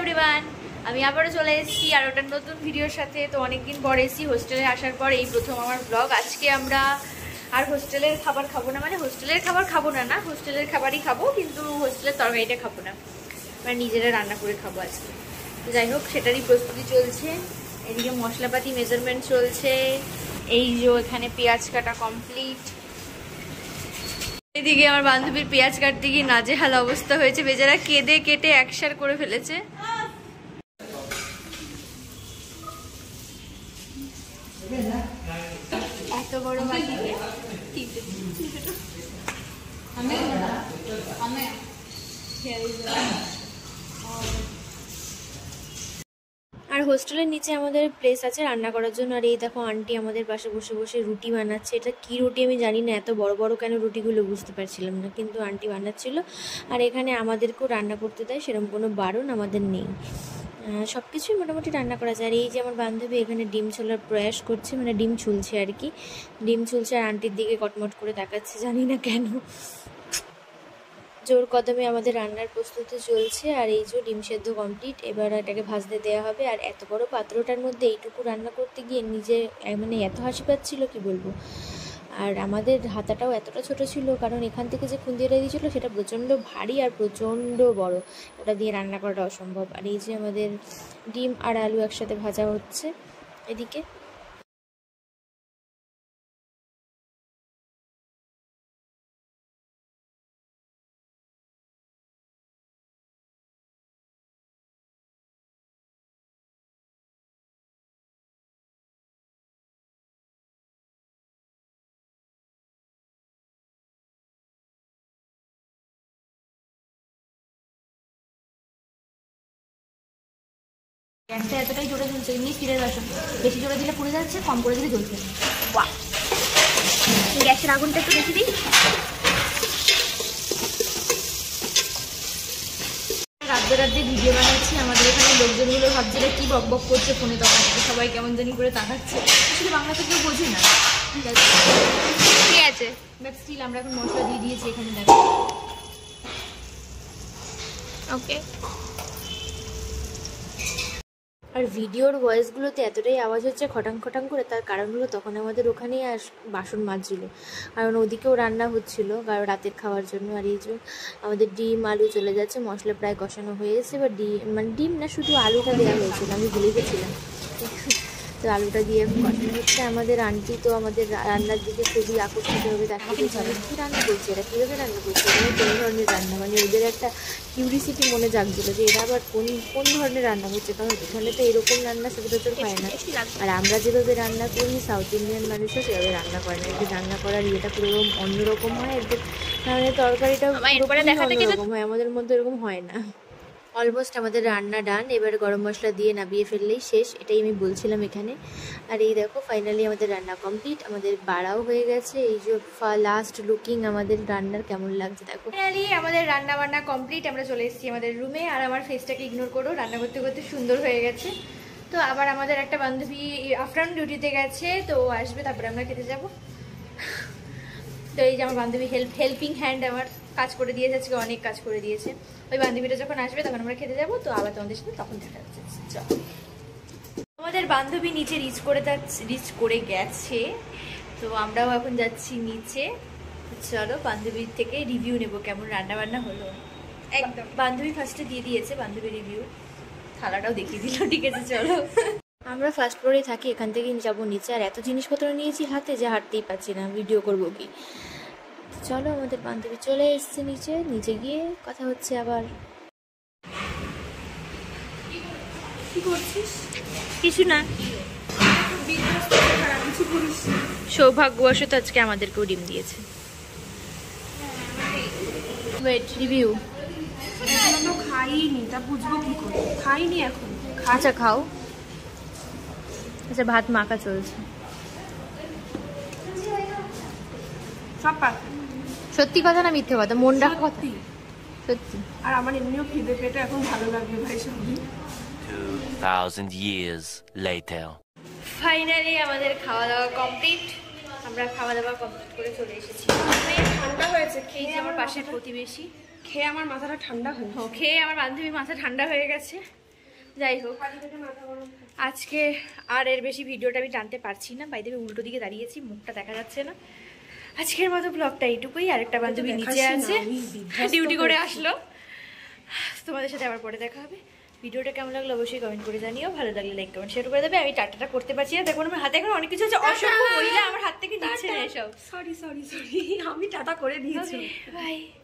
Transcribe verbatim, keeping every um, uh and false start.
Everyone, আমি আবারও চলে এসেছি আর ওটা নতুন ভিডিওর সাথে। তো অনেকদিন পরে এসেছি হোস্টেলে আসার পর, এই প্রথম আমার ব্লগ। আজকে আমরা আর হোস্টেলের খাবার খাবো না, মানে হোস্টেলের খাবার খাবো না না হোস্টেলের খাবারই খাবো, কিন্তু হোস্টেলের তরকারিটা খাবো না, মানে নিজেরা রান্না করে খাবো আজকে। তো যাই হোক, সেটারই প্রস্তুতি চলছে। এদিকে মশলাপাতি মেজারমেন্ট চলছে। এই যে এখানে পেঁয়াজ কাটা কমপ্লিট। এদিকে আমার বান্ধবীর পেঁয়াজ কাটতে গিয়ে নাজেহাল অবস্থা হয়েছে, বেচারা কেঁদে কেটে একসার করে ফেলেছে। এত বড় বাটিতে আর হোস্টেলের নিচে আমাদের প্লেস আছে রান্না করার জন্য। আর এই দেখো আন্টি আমাদের পাশে বসে বসে রুটি বানাচ্ছে। এটা কি রুটি আমি জানি না, এত বড় বড় কেন রুটিগুলো বুঝতে পারছিলাম না, কিন্তু আন্টি বানাচ্ছিল। আর এখানে আমাদেরকেও রান্না করতে দেয়, সেরকম কোনো বারণ আমাদের নেই, সব কিছুই মোটামুটি রান্না করা যায়। আর এই যে আমার বান্ধবী এখানে ডিম ছোলার প্রয়াস করছে, মানে ডিম ছুলছে আর কি, ডিম ছুলছে আর আন্টির দিকে কটমট করে তাকাচ্ছে, জানি না কেন। জোর কদমে আমাদের রান্নার প্রস্তুতি চলছে। আর এই যে ডিম সেদ্ধ কমপ্লিট, এবার এটাকে ভাজতে দেওয়া হবে। আর এত বড় পাত্রটার মধ্যে এইটুকু রান্না করতে গিয়ে নিজে মানে এত হাসি পাচ্ছিল কি বলবো। আর আমাদের হাতাটাও এতটা ছোট ছিল, কারণ এখান থেকে যে খুন্দিটা দিয়েছিলো সেটা প্রচণ্ড ভারী আর প্রচণ্ড বড়, ওটা দিয়ে রান্না করাটা অসম্ভব। আর এই যে আমাদের ডিম আর আলু একসাথে ভাজা হচ্ছে এদিকে। গ্যাসটা এতটাই জোরে জ্বলছে, এমনি ফিরে আসো, বেশি জোরে দিলে পুড়ে যাচ্ছে, কম করে দিলে জ্বলছে। বাহ, গ্যাসের আগুনটা একটু বেশি দিই। রাত্রে রাত্রে ভিডিও বানাচ্ছি, আমাদের এখানে লোকজনগুলো ভাবছিল কি বক বক করছে ফোনে, তখন সবাই কেমন জানি করে তাকাচ্ছে। আসলে বাংলা তো কেউ বোঝে না। ঠিক আছে ঠিক আছে বাট স্টিল আমরা এখন মশলা দিয়ে দিয়েছি এখানে, দেখো। ওকে। আর ভিডিওর ভয়েসগুলোতে এতটাই আওয়াজ হচ্ছে খটাং খটাং করে, তার কারণ হলো তখন আমাদের ওখানেই আর বাসন মাজছিল, কারণ ওদিকেও রান্না হচ্ছিল কারণ রাতের খাওয়ার জন্য। আর এই যে আমাদের ডিম আলু চলে যাচ্ছে, মশলা প্রায় কষানো হয়ে এসে, বা ডিম মানে ডিম না শুধু আলুটা দেওয়া হয়েছিল, আমি ভুলে গেছিলাম। তো আলুটা দিয়ে কষানো হচ্ছে। আমাদের আন্টি তো আমাদের রান্নার দিকে খুবই আকর্ষিতভাবে দেখা দিয়েছে, আমি কী রান্না করছি, এরা কীভাবে রান্না করছে, এরা কোন ধরনের রান্না, মানে ওদের একটা কিউরিসিটি মনে জাগছিল যে এরা আবার কোন কোন ধরনের রান্না করছে, কারণ এখানে তো এরকম রান্না সচরাচর হয় না। আর আমরা যেভাবে রান্না করি সাউথ ইন্ডিয়ান মানুষও সেভাবে রান্না করে না, এদের রান্না করার ইয়েটা পুরো অন্যরকম হয়, এদের মানে তরকারিটাও অন্যরকম হয়, আমাদের মধ্যে এরকম হয় না। অলমোস্ট আমাদের রান্না ডান, এবার গরম মশলা দিয়ে নামিয়ে ফেললেই শেষ, এটাই আমি বলছিলাম এখানে। আর এই দেখো ফাইনালি আমাদের রান্না কমপ্লিট, আমাদের বাড়াও হয়ে গেছে। এই যে লাস্ট লুকিং আমাদের রান্নার কেমন লাগছে দেখো। ফাইনালি আমাদের রান্না বান্না কমপ্লিট, আমরা চলে এসেছি আমাদের রুমে। আর আমার ফেসটাকে ইগনোর করো, রান্না করতে করতে সুন্দর হয়ে গেছে। তো আবার আমাদের একটা বান্ধবী আফটারনুন ডিউটিতে গেছে, তো আসবে, তারপরে আমরা খেতে যাবো। তো এই যে আমার বান্ধবী হেল্প হেল্পিং হ্যান্ড আমার কাজ করে দিয়েছে, আজকে অনেক কাজ করে দিয়েছে। ওই বান্ধবীটা যখন আসবে তখন আমরা খেতে যাবো, তো আবার তোমাদের সাথে তখন দেখা যাচ্ছে। চল, আমাদের বান্ধবী নিচে রিচ করে রিচ করে গেছে, তো আমরাও এখন যাচ্ছি নিচে। চলো বান্ধবীর থেকে রিভিউ নেবো কেমন রান্না বান্না হলো। একদম বান্ধবী ফার্স্টে দিয়ে দিয়েছে বান্ধবী রিভিউ, থালাটাও দেখিয়ে দিল। ঠিক আছে চলো, আমরা ফার্স্ট ফ্লোরে থাকি, এখান থেকেই যাবো নিচে। আর এত জিনিসপত্র নিয়েছি হাতে যে হাঁটতেই পারছি না, ভিডিও করবো কি। চলো আমাদের বান্ধবী চলে এসছে নিচে, নিচে গিয়ে কথা হচ্ছে আবার। কি করছিস? কিছু না, সৌভাগ্যবশত আজকে আমাদেরকেও ডিম দিয়েছে। Wait review. খাইনি, তা বুঝবো কি করে, খাইনি এখন। আচ্ছা খাও। আচ্ছা ভাত মাখা চলছে। সব পারফেক্ট। সত্যি কথা না মিথ্যে কথা? মন রাখা কথা সত্যি। আর আমার এমনিও খিদে পেটে এখন ভালো লাগবে ভাই সবই। two thousand years later. Finally আমাদের খাওয়া দাওয়া কমপ্লিট, আমরা খাওয়া দাওয়া কমপ্লিট করে চলে এসেছি। ঠান্ডা হয়েছে খেয়ে আমার পাশের প্রতিবেশী, খেয়ে আমার মাথাটা ঠান্ডা হয়ে খেয়ে আমার বান্ধবী মাথা ঠান্ডা হয়ে গেছে। যাই হোক, আজকে আর এর বেশি ভিডিওটা আমি টানতে পারছি না। বাইরে উল্টো দিকে দাঁড়িয়েছি, মুখটা দেখা যাচ্ছে না। আজকের মতো ব্লগটা এইটুকুই। আরেকটা বান্ধবী নিচে আছে, ডিউটি করে আসলো। তোমাদের সাথে আবার পরে দেখা হবে। ভিডিওটা কেমন লাগলো অবশ্যই কমেন্ট করে জানিও। ভালো লাগলে লাইক কমেন্ট শেয়ার করে দেবে। আমি টাটাটা করতে পারছি না, দেখো আমার হাতে এখন অনেক কিছু আছে। অসভ্য মহিলা আমার হাত থেকে নিচ্ছে না এসব। সরি সরি সরি আমি টাটা করে দিয়েছি। বাই।